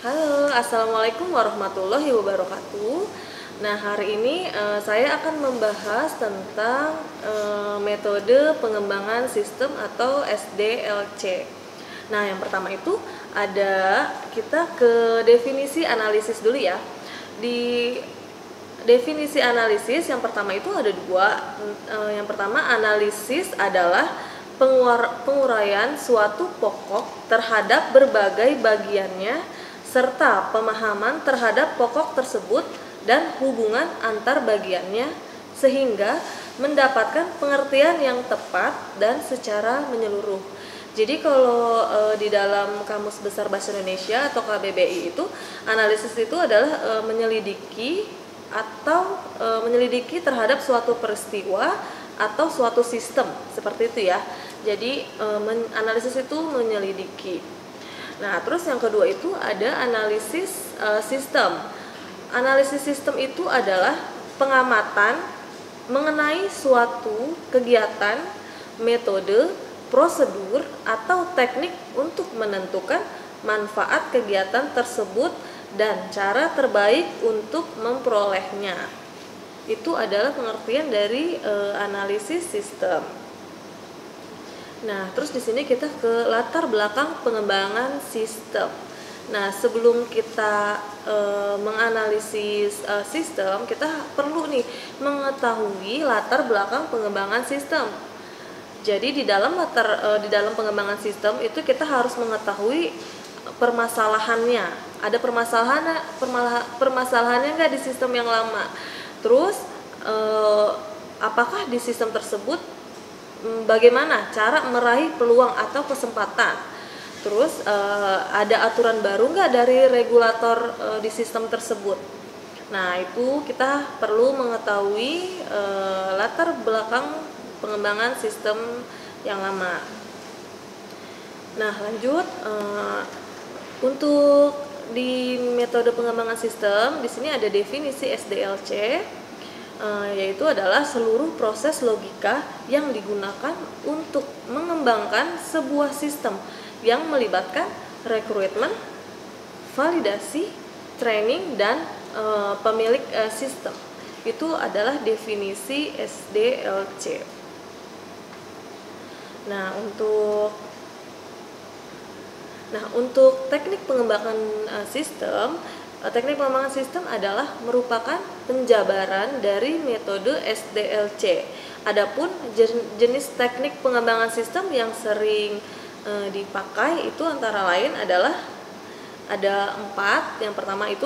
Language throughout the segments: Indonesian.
Halo, Assalamualaikum warahmatullahi wabarakatuh. Nah, hari ini saya akan membahas tentang metode pengembangan sistem atau SDLC. Nah, yang pertama itu kita ke definisi analisis dulu ya. Di definisi analisis yang pertama itu ada dua. Yang pertama, analisis adalah penguraian suatu pokok terhadap berbagai bagiannya serta pemahaman terhadap pokok tersebut dan hubungan antar bagiannya sehingga mendapatkan pengertian yang tepat dan secara menyeluruh. Jadi kalau di dalam Kamus Besar Bahasa Indonesia atau KBBI itu analisis itu adalah menyelidiki terhadap suatu peristiwa atau suatu sistem seperti itu ya. Jadi analisis itu menyelidiki. Nah, terus yang kedua itu ada analisis sistem. Analisis sistem itu adalah pengamatan mengenai suatu kegiatan, metode, prosedur, atau teknik untuk menentukan manfaat kegiatan tersebut dan cara terbaik untuk memperolehnya. Itu adalah pengertian dari analisis sistem. Nah, terus di sini kita ke latar belakang pengembangan sistem. Nah, sebelum kita menganalisis sistem, kita perlu nih mengetahui latar belakang pengembangan sistem. Jadi di dalam pengembangan sistem itu kita harus mengetahui permasalahannya. Ada permasalahannya nggak di sistem yang lama? Terus apakah di sistem tersebut bagaimana cara meraih peluang atau kesempatan? Terus ada aturan baru nggak dari regulator di sistem tersebut? Nah, itu kita perlu mengetahui latar belakang pengembangan sistem yang lama. Nah, lanjut untuk di metode pengembangan sistem di sini ada definisi SDLC. Yaitu adalah seluruh proses logika yang digunakan untuk mengembangkan sebuah sistem yang melibatkan rekrutmen, validasi, training, dan pemilik sistem. Itu adalah definisi SDLC. Nah, untuk teknik pengembangan sistem, teknik pengembangan sistem adalah merupakan penjabaran dari metode SDLC. Adapun jenis teknik pengembangan sistem yang sering dipakai itu antara lain adalah ada 4. Yang pertama itu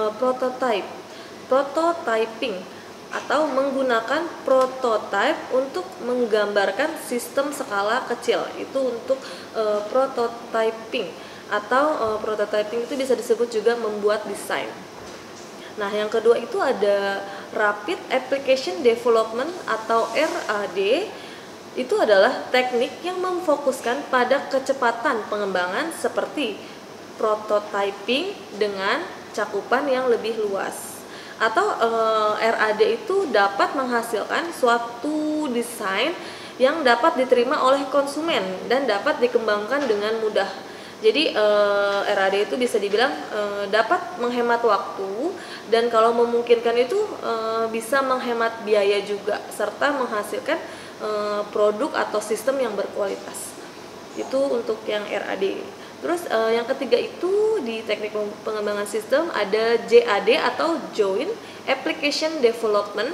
prototyping atau menggunakan prototype untuk menggambarkan sistem skala kecil. Itu untuk prototyping. Atau prototyping itu bisa disebut juga membuat desain. Nah, yang kedua itu ada Rapid Application Development atau RAD. Itu adalah teknik yang memfokuskan pada kecepatan pengembangan seperti prototyping dengan cakupan yang lebih luas. Atau RAD itu dapat menghasilkan suatu desain yang dapat diterima oleh konsumen dan dapat dikembangkan dengan mudah. Jadi RAD itu bisa dibilang dapat menghemat waktu dan kalau memungkinkan itu bisa menghemat biaya juga serta menghasilkan produk atau sistem yang berkualitas. Itu untuk yang RAD. Terus yang ketiga itu di teknik pengembangan sistem ada JAD atau Joint Application Development.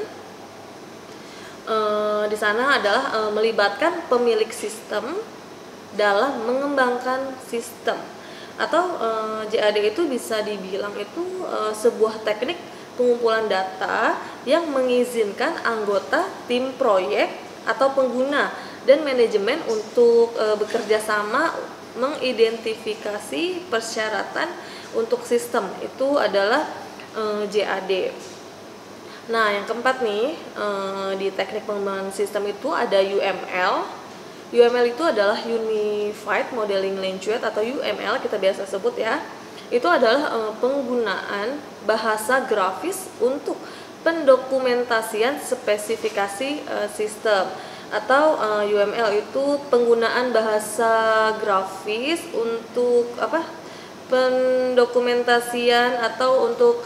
Di sana adalah melibatkan pemilik sistem dalam mengembangkan sistem. Atau JAD itu bisa dibilang itu sebuah teknik pengumpulan data yang mengizinkan anggota tim proyek atau pengguna dan manajemen untuk bekerja sama mengidentifikasi persyaratan untuk sistem. Itu adalah JAD. Nah, yang keempat nih di teknik pengembangan sistem itu ada UML. UML itu adalah Unified Modeling Language atau UML kita biasa sebut ya. Itu adalah penggunaan bahasa grafis untuk pendokumentasian spesifikasi sistem. Atau UML itu penggunaan bahasa grafis untuk pendokumentasian atau untuk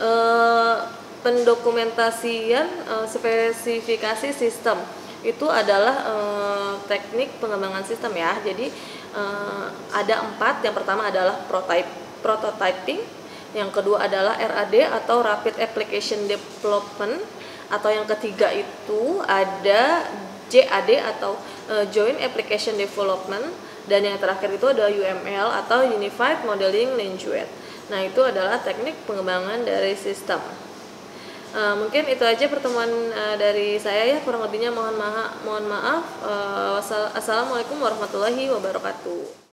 pendokumentasian spesifikasi sistem. Itu adalah teknik pengembangan sistem ya. Jadi ada 4. Yang pertama adalah prototyping, yang kedua adalah RAD atau Rapid Application Development, atau yang ketiga itu ada JAD atau Joint Application Development, dan yang terakhir itu ada UML atau Unified Modeling Language. Nah, itu adalah teknik pengembangan dari sistem. Mungkin itu aja pertemuan dari saya ya, kurang lebihnya mohon maaf. Assalamualaikum warahmatullahi wabarakatuh.